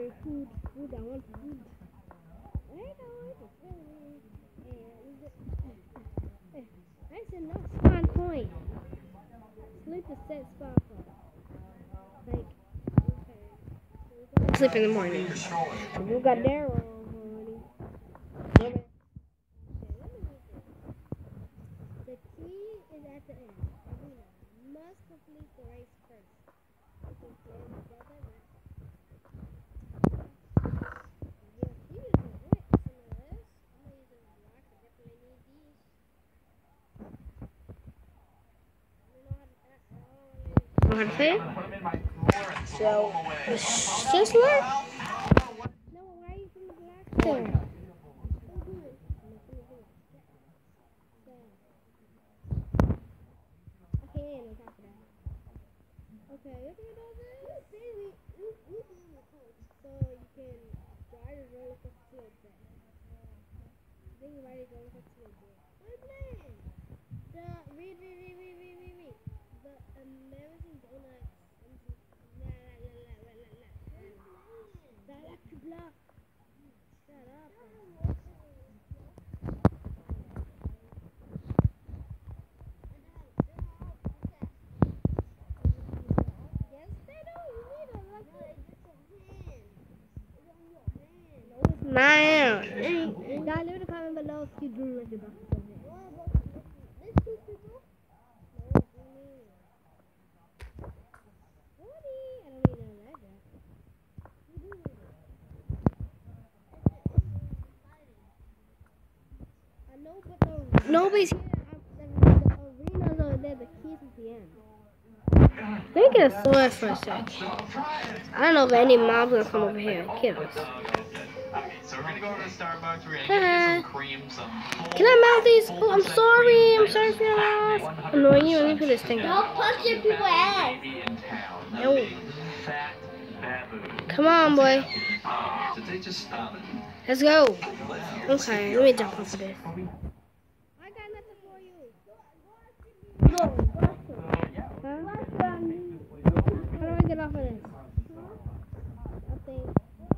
food. Food, I want food. I said not spawn point. Sleep a set spawn point. Like, okay. Sleep in the morning. So we got Daryl already. Okay. The key is at the end. Arena must complete the race first. You can play together. Know how to play it? So, just learn. No, why are you from the black store? Okay, no talk about it. Okay, look at all this. Baby. So you can ride a roller coaster like that. Then you ride a roller coaster like that. What is that? Read. The American Donuts. Block. Shut up. Yes, they do. You need a lucky. No, it's not. Guys, leave a comment below if you do like the box. Nobody's here. The arena's over there. The keys at the end. Let me get a sword for a sec. I don't know if any mobs gonna come over here and kill us. So we're gonna go over to Starbucks. We're gonna get some cream, some. Can I mount these? Oh, I'm sorry for your loss. Annoying you. Let me put this thing down. Don't punch your people ass. No. Come on, boy. Did they just stop it? Let's go. Okay, let me jump off of this. I got nothing for you. Huh? How do I get off of this? I think.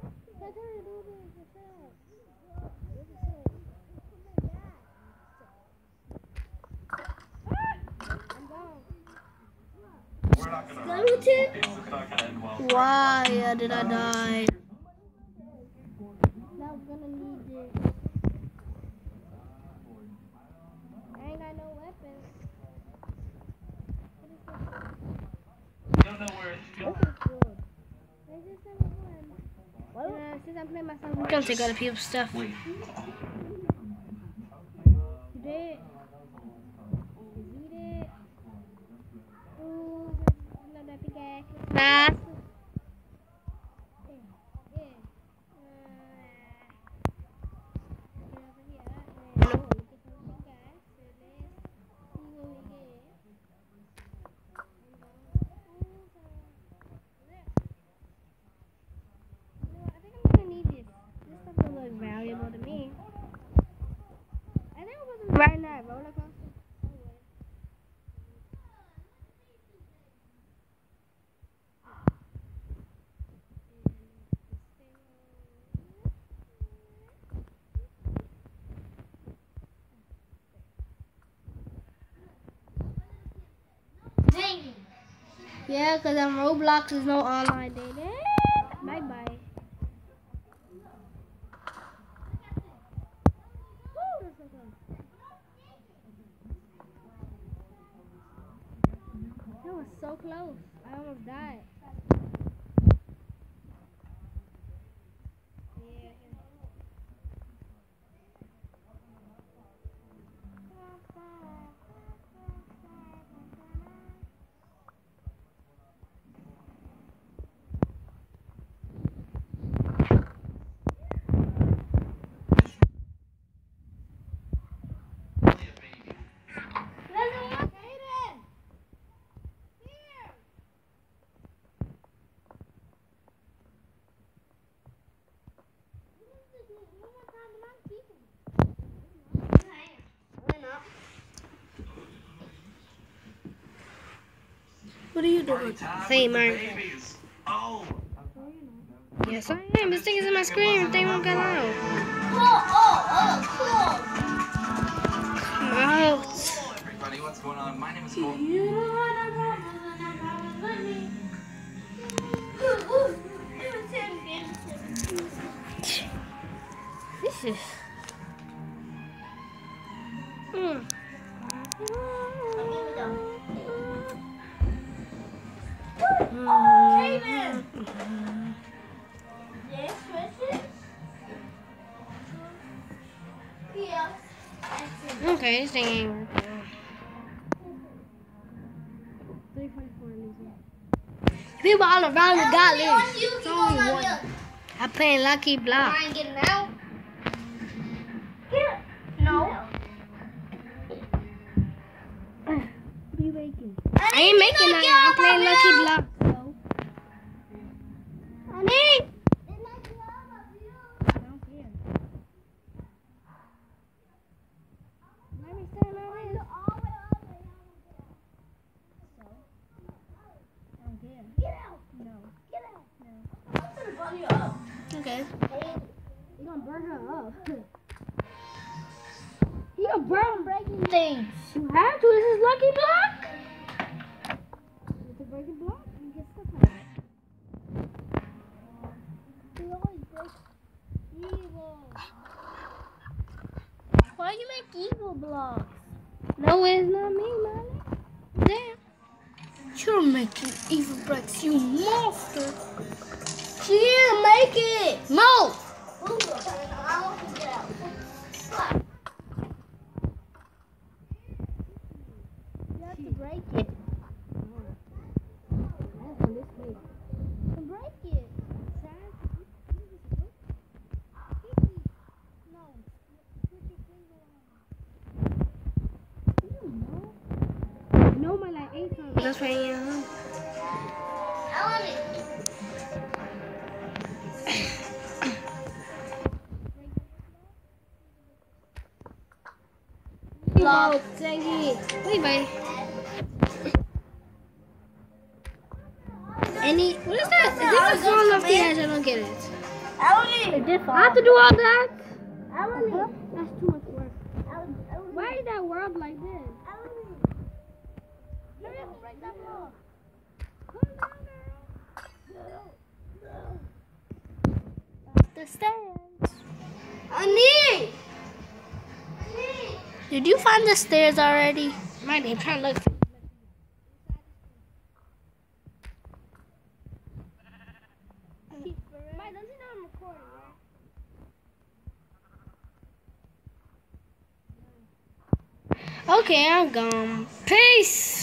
Why did I die? Now I'm gonna need this. I ain't got no weapon. You don't know where it's going. Since I'm playing myself, I'm gonna take other people's stuff. Wait. You did. You did. Ooh, another pickaxe. Nah. Valuable to me. I think it was right now roller coaster. Yeah, because on Roblox is no online dating. Bye bye. That was so close. I almost died. What are you doing? Hey, Mark. Oh. Yes, I am. This thing is in my screen. They won't get out. Come out. Hello, everybody. What's going on? My name is Cole. This is. Okay, this thing ain't working. 344. People all around the got this. It's only one. I'm playing Lucky Block. I ain't getting out. No. What are you making? I ain't making nothing. I'm playing Lucky Block. Honey! I don't care. Let me stand on this. So? I don't care. Get out. No. Get out. No. I'm gonna burn you up. Okay. You're gonna burn her up. You gonna burn Breaking things. You have to. This is Lucky Block. It's a breaking block. You get stuff on it. We always break evil. Why you make evil blocks? No, it's not me, Molly. Damn. You're making evil bricks, you monster. Here, make it. Move. I want to get out. You have to break it. Break it. No. Put your finger on. You know my like 8 songs. That's why I am. Ellie. Block. Thank you. Wait, bye. What is that? Is this a song off the edge? I don't get it. Ellie. I have to do all that? Ellie. That's too much work. Why is that world like this? Hurry up and break that block. The stairs. Annie! Did you find the stairs already? My name. Trying to look. Mike, don't you know I'm recording, right? Okay, I'm gone. Peace.